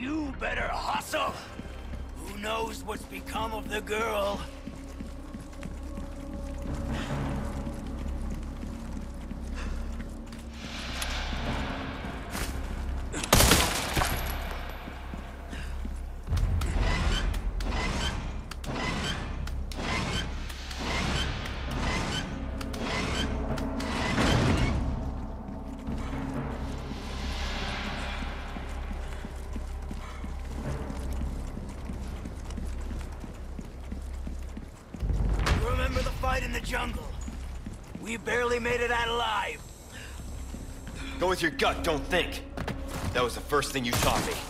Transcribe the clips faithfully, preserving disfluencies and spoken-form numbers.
You better hustle. Who knows what's become of the girl? In the jungle. We barely made it out alive. Go with your gut, don't think. That was the first thing you taught me.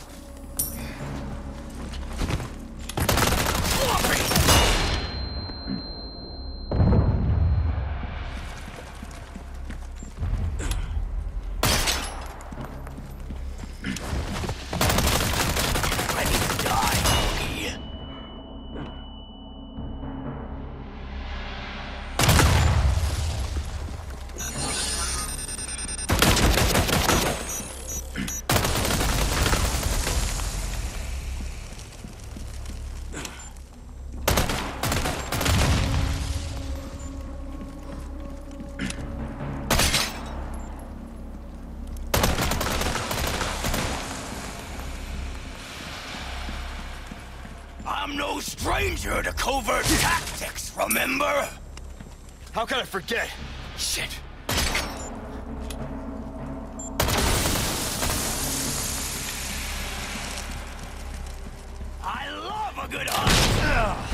I'm no stranger to covert tactics, remember? How can I forget? Shit. I love a good hunt.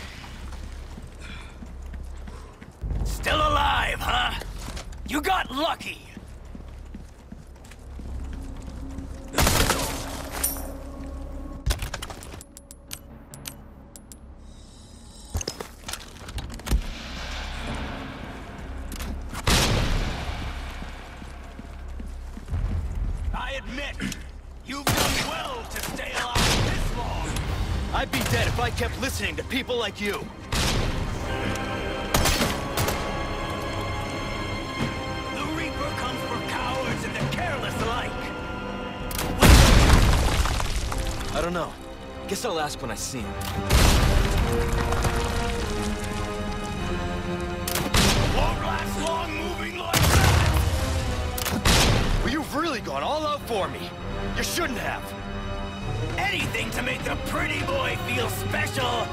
Still alive, huh? You got lucky. Admit, you've done well to stay alive this long. I'd be dead if I kept listening to people like you. The Reaper comes for cowards and the careless alike. I don't know. Guess I'll ask when I see him. Won't last long moving like that. Well, you've really gone all out for me. You shouldn't have. Anything to make the pretty boy feel special.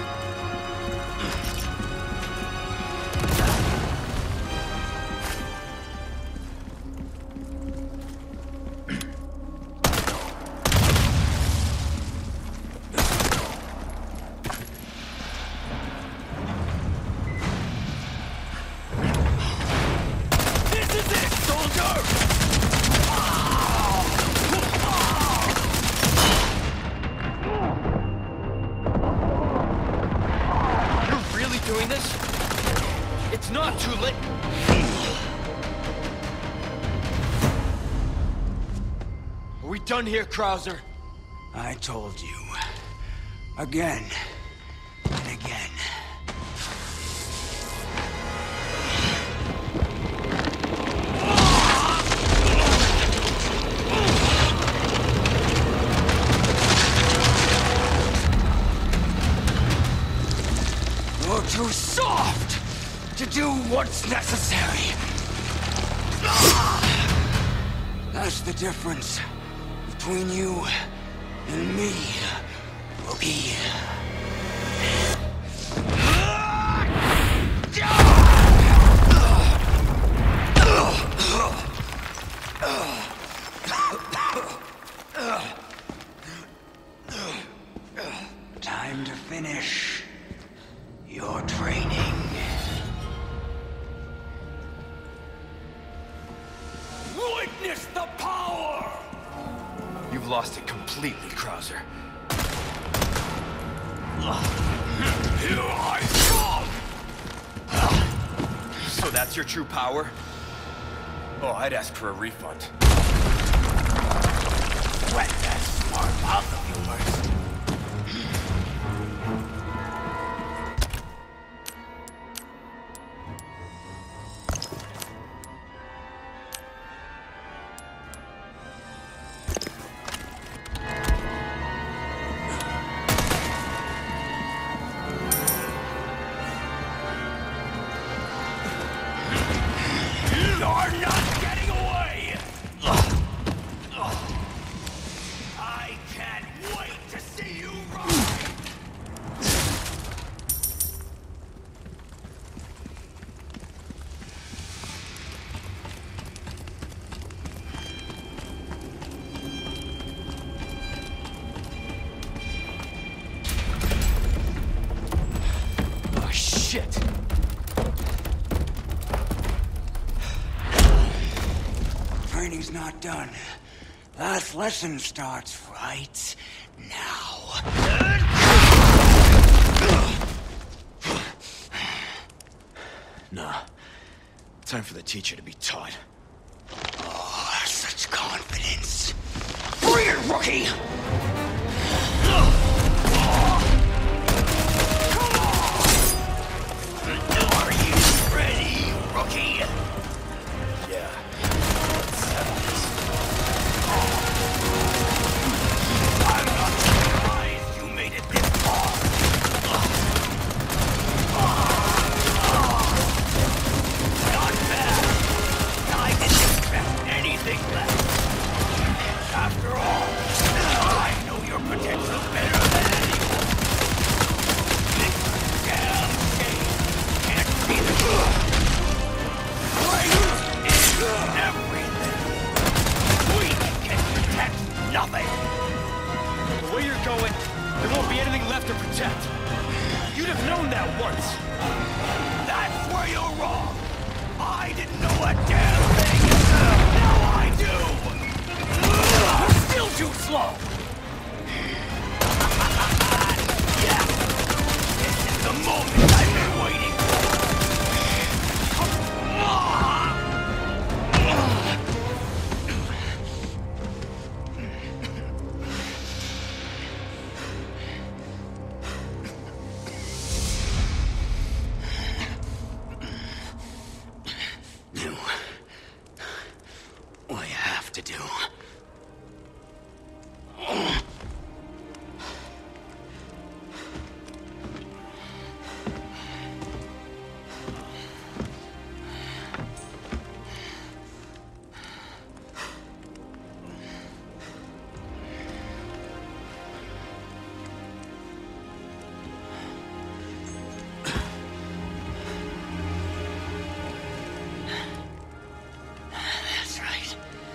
This is it, soldier! Doing this? It's not too late. Are we done here, Krauser? I told you. Again. And again. You're too soft to do what's necessary. That's the difference between you and me, Rookie. Time to finish your training. Witness the power! You've lost it completely, Krauser. Here I come! So that's your true power? Oh, I'd ask for a refund. Wet that smart mouth of yours. not done. Last lesson starts right now. Nah. Time for the teacher to be taught. Oh, such confidence. Bring it, rookie! Are you ready, rookie? Yeah. Let's settle this. I'm not surprised you made it this far. Not bad. I didn't expect anything less. After all, I know your potential better than anyone. This damn game can't be the good. Strength is everything. We can protect nothing. The way you're going, there won't be anything left to protect. You'd have known that once. That's where you're wrong. I didn't know a damn thing. Now I do. You're still too slow. Yeah. This is the moment I've been waiting Do what you have to do. That's right.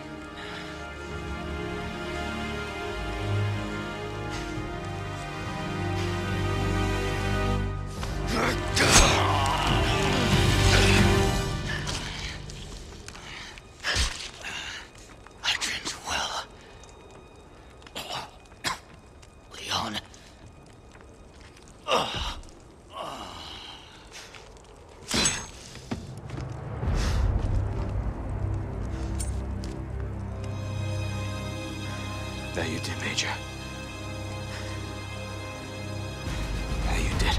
I trained well. Leon. That you did, Major. That you did.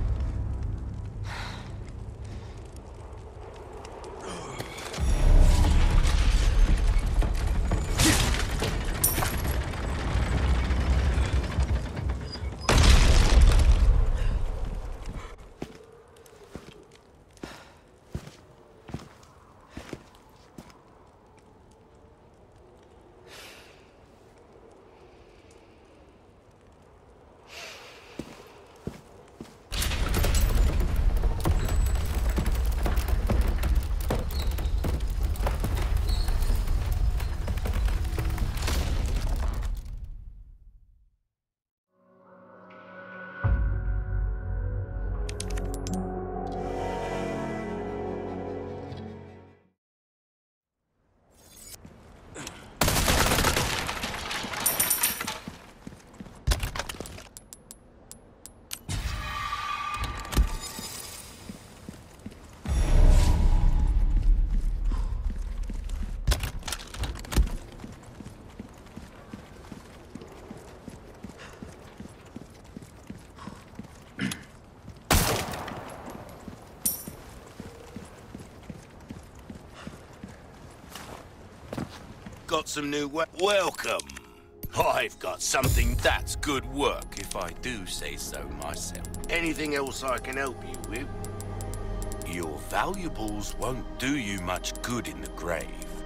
Got some new we- Welcome. I've got something that's good work, if I do say so myself. Anything else I can help you with? Your valuables won't do you much good in the grave.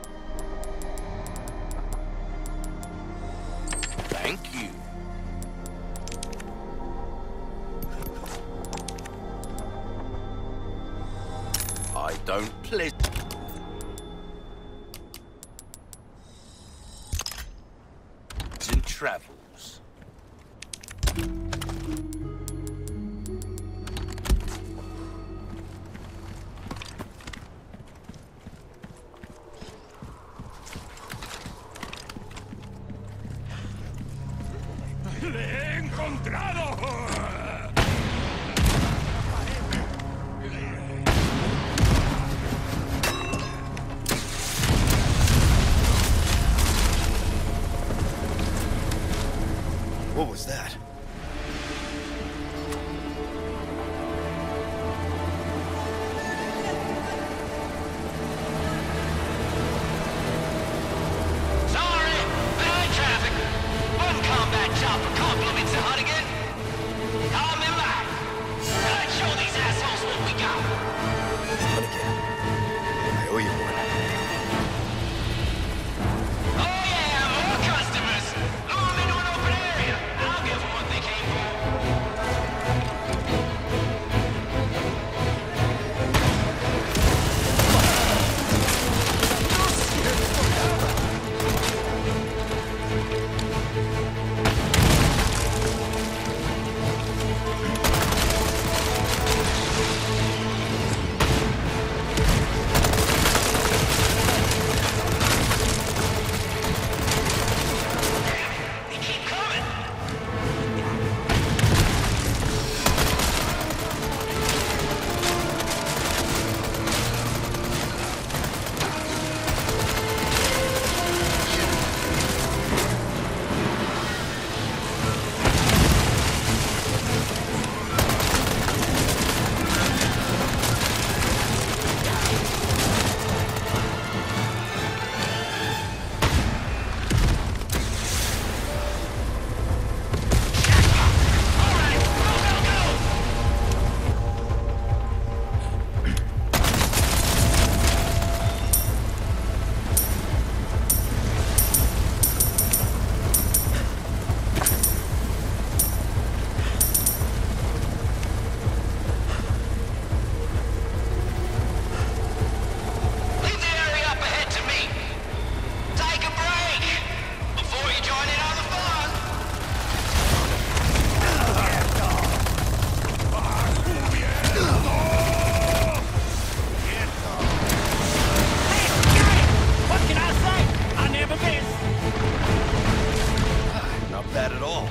Thank you. I don't play... and travels. ¡Le he encontrado! What was that? Sorry, behind traffic. One combat chopper compliments the Hunnigan. Call me back. Let's show these assholes what we got. Hunnigan. I owe you one. Oh yeah, more customers. Lure them into an open area. I'll give them what they came for. They keep coming. All right, go, go, go. Leave the area up ahead to me. Take a break before you join in on the fun. What can I say? I never miss. Not bad at all.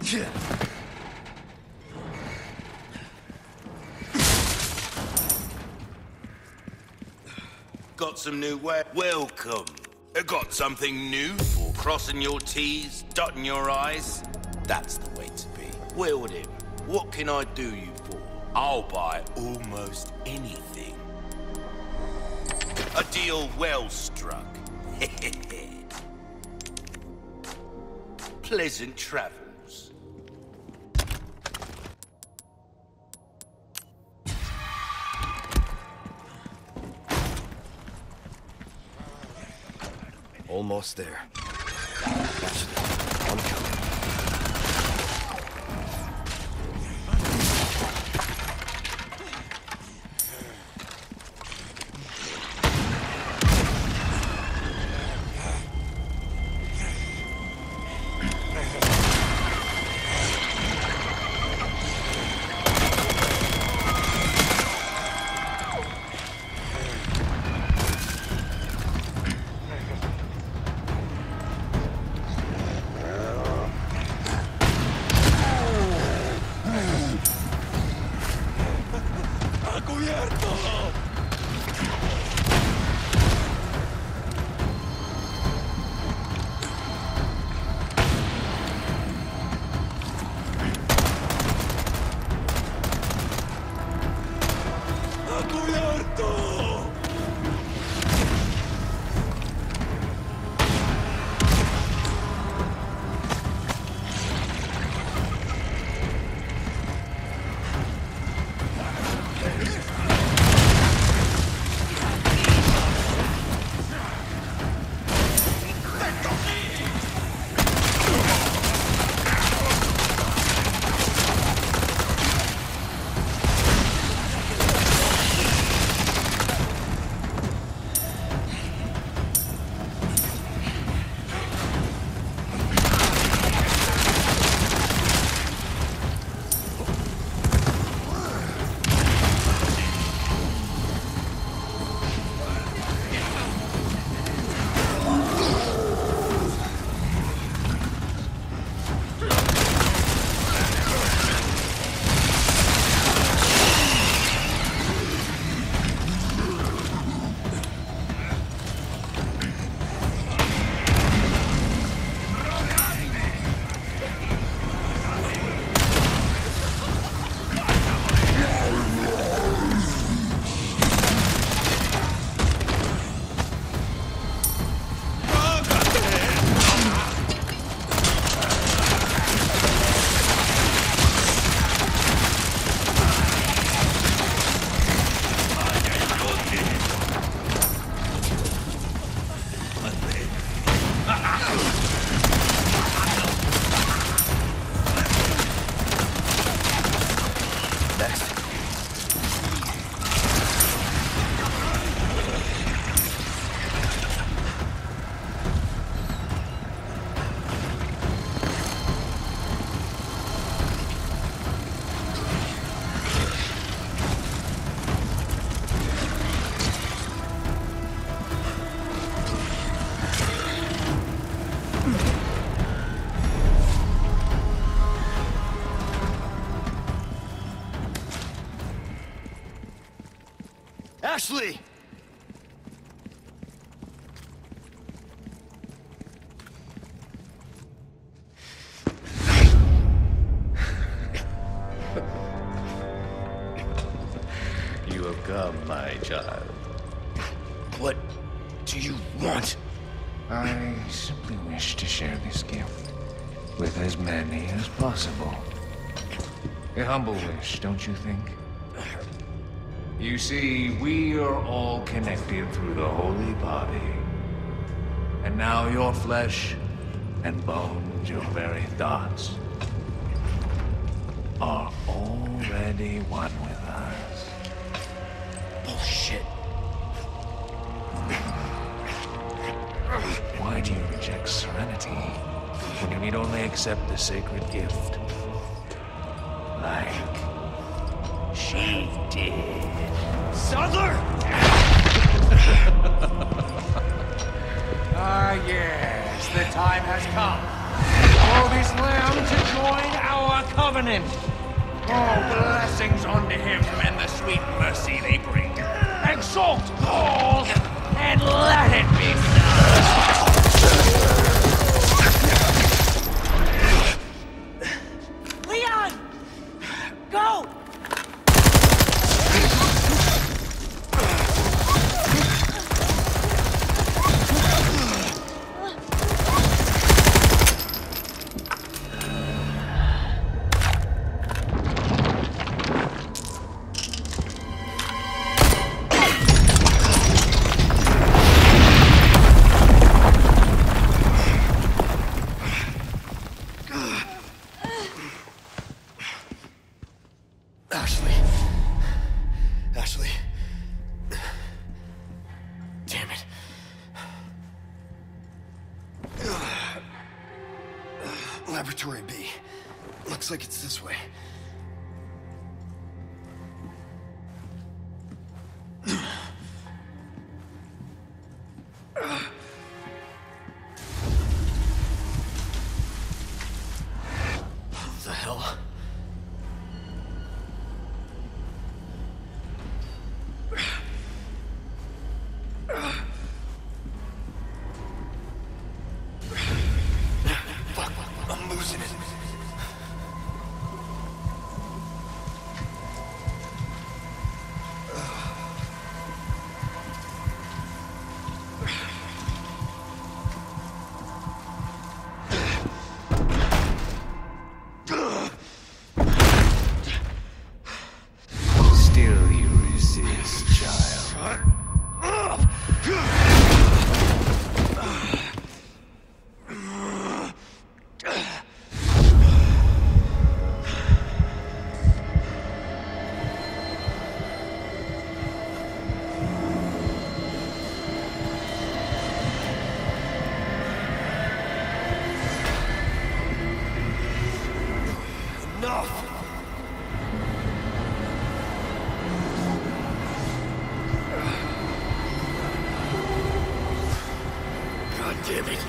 Got some new way. Welcome. I got something new for crossing your T's, dotting your I's. That's the way to be. Well then, what can I do you for? I'll buy almost anything. A deal well struck. Pleasant travels. Almost there. Ashley, I'm coming. Ashley! You have come, my child. What do you want? I simply wish to share this gift with as many as possible. A humble wish, don't you think? You see, we are all connected through the holy body. And now your flesh and bones, your very thoughts, are already one with us. Bullshit. Why do you reject serenity when you need only accept the sacred gift? Like she did. Sadler! Ah, yes, the time has come. allow this lamb to join our covenant. All blessings unto him and the sweet mercy they bring. Exalt all and let it be so. Leon! Go! Ashley. Ashley. Damn it. Laboratory B. Looks like it's this way. What the hell? Fuck, I'm losing it. Still you resist, child. Enough! God damn it.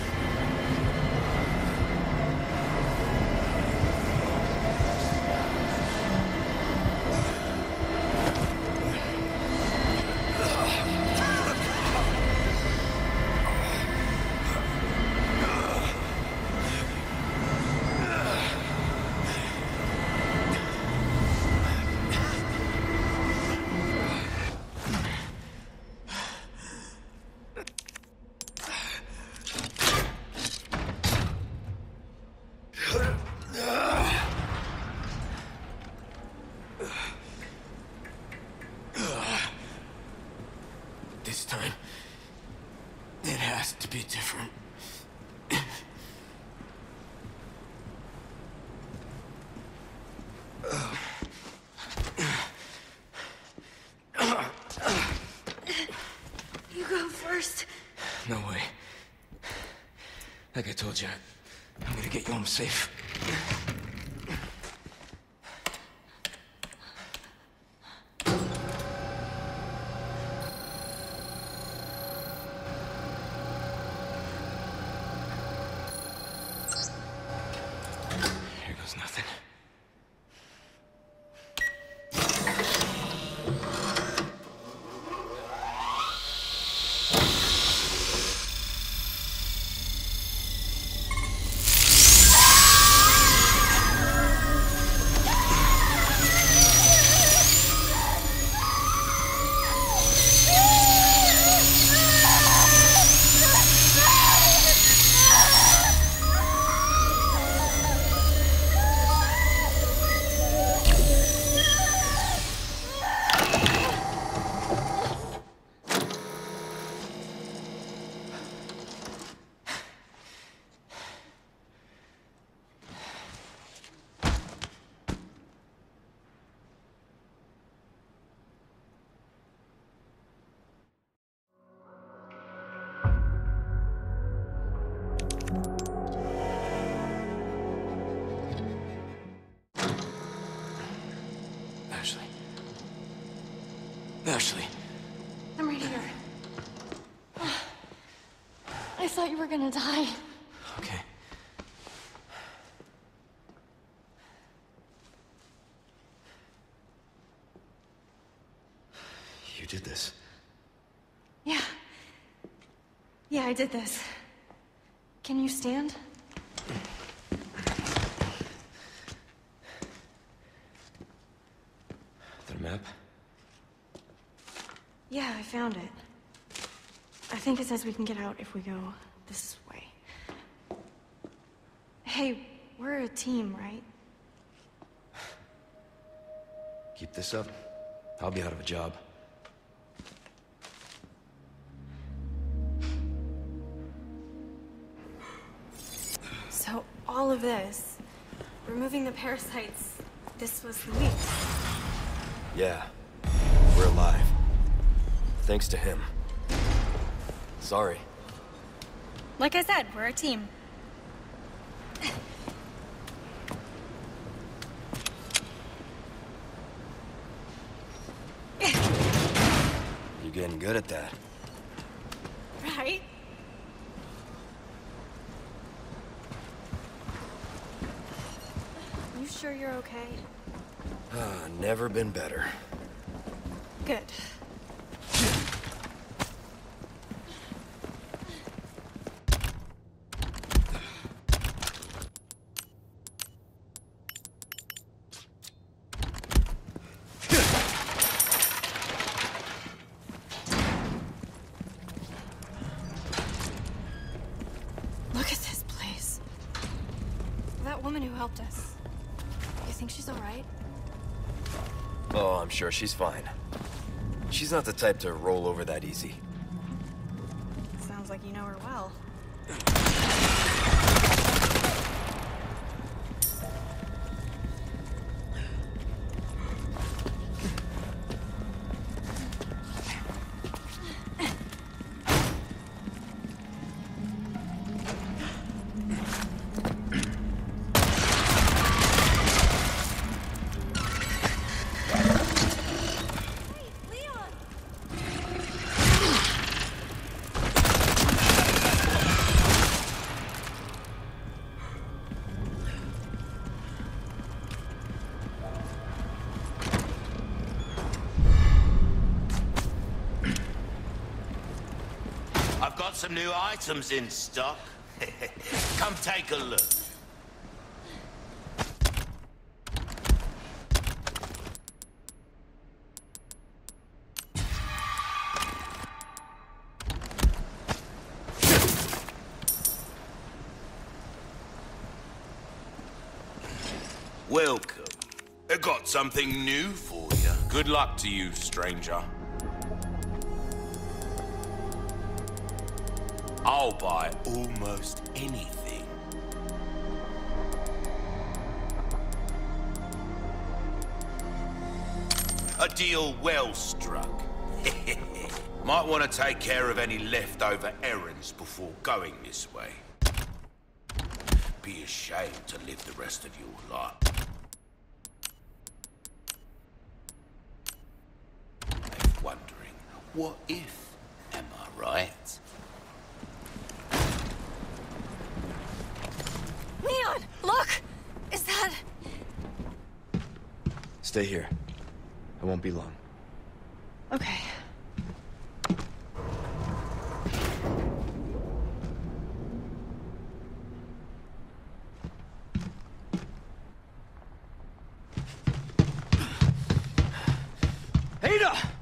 This time, it has to be different. You go first. No way. Like I told you, I'm gonna get you home safe. Here goes nothing. Ashley. Ashley. I'm right here. I thought you were gonna die. Okay. Yeah, I did this. Can you stand? The map? Yeah, I found it. I think it says we can get out if we go this way. Hey, we're a team, right? Keep this up, I'll be out of a job. So, all of this, removing the parasites, this was Luis. Yeah, we're alive. Thanks to him. Sorry. Like I said, we're a team. You're getting good at that. Right? You sure you're okay? Ah, never been better. Good. Look at this place. That woman who helped us. You think she's all right? Oh, I'm sure she's fine. She's not the type to roll over that easy. Sounds like you know her well. I've got some new items in stock. Come take a look. Welcome. I got something new for you. Good luck to you, stranger. I'll buy almost anything. A deal well struck. Might want to take care of any leftover errands before going this way. Be ashamed to live the rest of your life. Left wondering, what if? Am I right? Leon, look! Is that... Stay here. I won't be long. Okay. Ada!